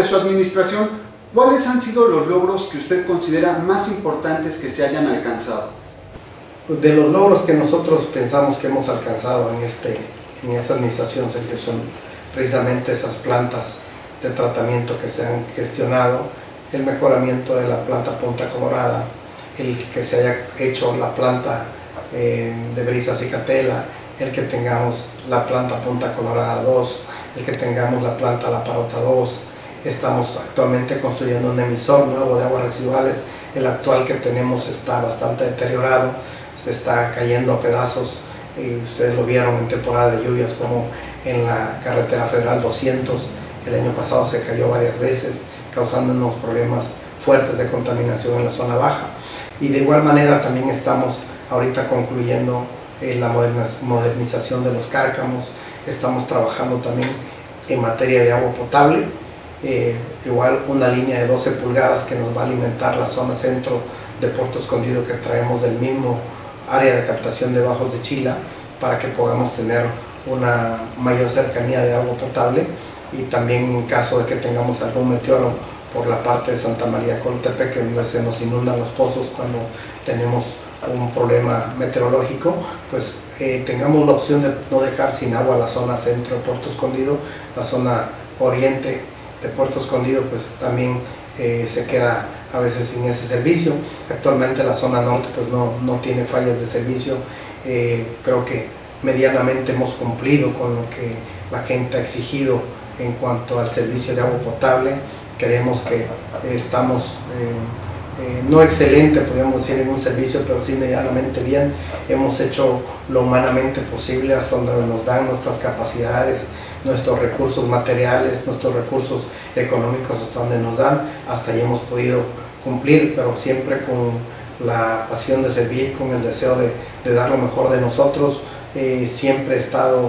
de su administración, ¿cuáles han sido los logros que usted considera más importantes que se hayan alcanzado? De los logros que nosotros pensamos que hemos alcanzado en esta administración, Sergio, son precisamente esas plantas de tratamiento que se han gestionado, el mejoramiento de la planta Punta Colorada, el que se haya hecho la planta de Brisas y Catela, el que tengamos la planta Punta Colorada 2, el que tengamos la planta La Parota 2. Estamos actualmente construyendo un emisor nuevo de aguas residuales. El actual que tenemos está bastante deteriorado, se está cayendo a pedazos, y ustedes lo vieron en temporada de lluvias, como en la carretera federal 200 el año pasado se cayó varias veces, causando unos problemas fuertes de contaminación en la zona baja. Y de igual manera también estamos ahorita concluyendo la modernización de los cárcamos. Estamos trabajando también en materia de agua potable, igual una línea de 12 pulgadas que nos va a alimentar la zona centro de Puerto Escondido, que traemos del mismo área de captación de Bajos de Chila, para que podamos tener una mayor cercanía de agua potable. Y también en caso de que tengamos algún meteoro por la parte de Santa María Colotepec, donde se nos inundan los pozos cuando tenemos un problema meteorológico, pues tengamos la opción de no dejar sin agua la zona centro de Puerto Escondido. La zona oriente de Puerto Escondido pues también se queda a veces sin ese servicio. Actualmente la zona norte pues no tiene fallas de servicio. Creo que medianamente hemos cumplido con lo que la gente ha exigido en cuanto al servicio de agua potable. Creemos que estamos no excelente, podríamos decir, en un servicio, pero sí medianamente bien. Hemos hecho lo humanamente posible hasta donde nos dan nuestras capacidades, nuestros recursos materiales, nuestros recursos económicos, hasta donde nos dan. Hasta ahí hemos podido cumplir, pero siempre con la pasión de servir, con el deseo de dar lo mejor de nosotros. Siempre he estado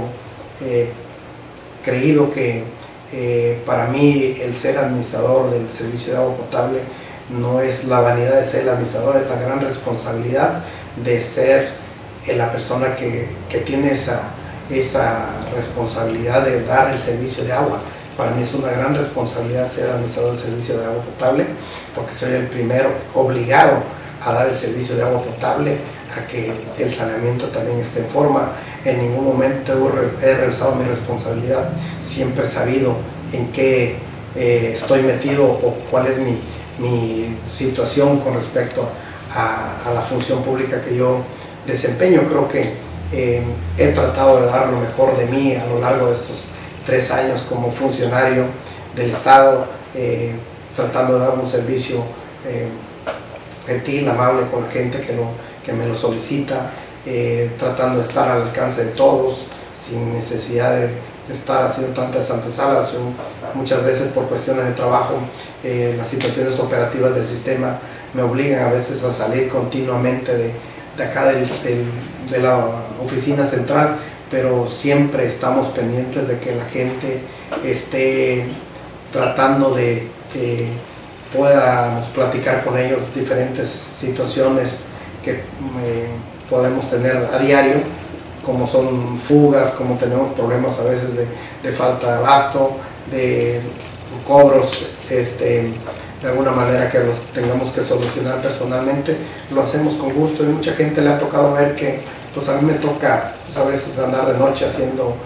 creído que para mí el ser administrador del servicio de agua potable no es la vanidad de ser el administrador, es la gran responsabilidad de ser la persona que tiene esa responsabilidad de dar el servicio de agua. Para mí es una gran responsabilidad ser administrador del servicio de agua potable, porque soy el primero obligado a dar el servicio de agua potable, a que el saneamiento también esté en forma. En ningún momento he rehusado mi responsabilidad, siempre he sabido en qué estoy metido o cuál es mi situación con respecto a la función pública que yo desempeño. Creo que he tratado de dar lo mejor de mí a lo largo de estos 3 años como funcionario del Estado, tratando de dar un servicio gentil, amable con la gente que me lo solicita, tratando de estar al alcance de todos, sin necesidad de estar haciendo tantas antesalas. Muchas veces por cuestiones de trabajo, las situaciones operativas del sistema me obligan a veces a salir continuamente de acá de la oficina central, pero siempre estamos pendientes de que la gente esté tratando de que podamos platicar con ellos diferentes situaciones que podemos tener a diario, como son fugas, como tenemos problemas a veces de falta de abasto, de cobros, de alguna manera que los tengamos que solucionar personalmente. Lo hacemos con gusto, y mucha gente le ha tocado ver que pues a mí me toca pues a veces andar de noche haciendo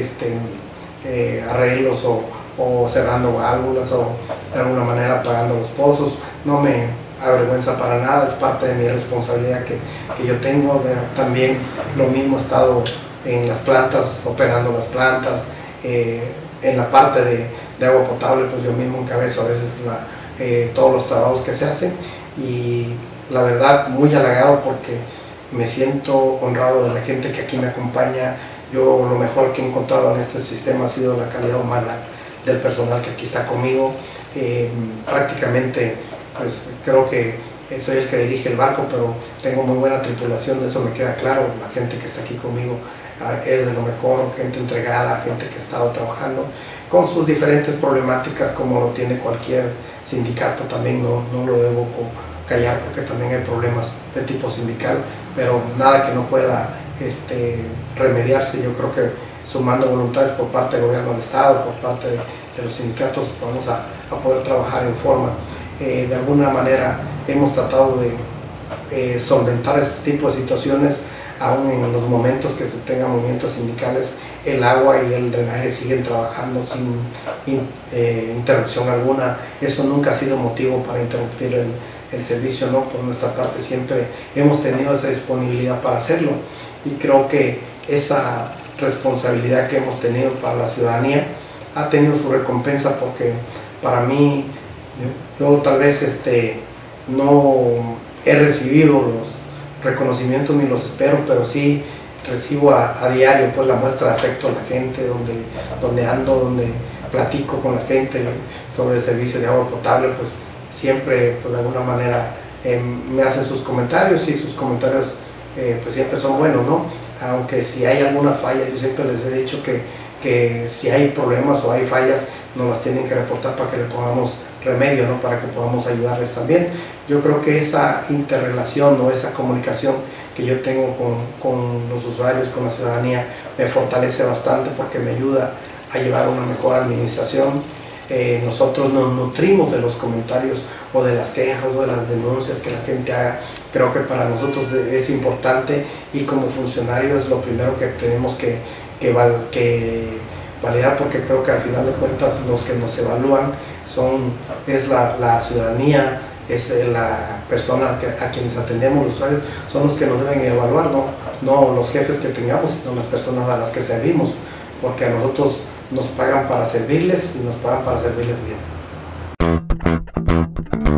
arreglos o cerrando válvulas, o de alguna manera apagando los pozos. No me avergüenza para nada, es parte de mi responsabilidad que yo tengo. También lo mismo he estado en las plantas, operando las plantas, en la parte de agua potable, pues yo mismo encabezo a veces todos los trabajos que se hacen, y la verdad muy halagado porque me siento honrado de la gente que aquí me acompaña. Yo lo mejor que he encontrado en este sistema ha sido la calidad humana del personal que aquí está conmigo. Prácticamente pues creo que soy el que dirige el barco, pero tengo muy buena tripulación, de eso me queda claro. La gente que está aquí conmigo es de lo mejor, gente entregada, gente que ha estado trabajando con sus diferentes problemáticas, como lo tiene cualquier sindicato. También no lo debo callar, porque también hay problemas de tipo sindical, pero nada que no pueda remediarse. Yo creo que sumando voluntades por parte del gobierno del Estado, por parte los sindicatos vamos a poder trabajar en forma. De alguna manera hemos tratado de solventar este tipo de situaciones, aún en los momentos que se tengan movimientos sindicales. El agua y el drenaje siguen trabajando sin interrupción alguna. Eso nunca ha sido motivo para interrumpir el servicio, ¿no? Por nuestra parte siempre hemos tenido esa disponibilidad para hacerlo, y creo que esa responsabilidad que hemos tenido para la ciudadanía ha tenido su recompensa, porque para mí, yo tal vez no he recibido los reconocimientos ni los espero, pero sí recibo a diario pues la muestra de afecto a la gente, donde ando, donde platico con la gente sobre el servicio de agua potable, pues siempre pues, de alguna manera me hacen sus comentarios, y sus comentarios pues siempre son buenos, ¿no? Aunque si hay alguna falla, yo siempre les he dicho que si hay problemas o hay fallas, nos las tienen que reportar para que le pongamos remedio, ¿no? Para que podamos ayudarles también. Yo creo que esa interrelación o esa comunicación que yo tengo con los usuarios, con la ciudadanía, me fortalece bastante, porque me ayuda a llevar una mejor administración. Nosotros nos nutrimos de los comentarios o de las quejas o de las denuncias que la gente haga. Creo que para nosotros es importante, y como funcionarios lo primero que tenemos que validar, porque creo que al final de cuentas los que nos evalúan es la ciudadanía, es la persona a quienes atendemos, los usuarios, son los que nos deben evaluar, no los jefes que tengamos, sino las personas a las que servimos, porque a nosotros nos pagan para servirles, y nos pagan para servirles bien.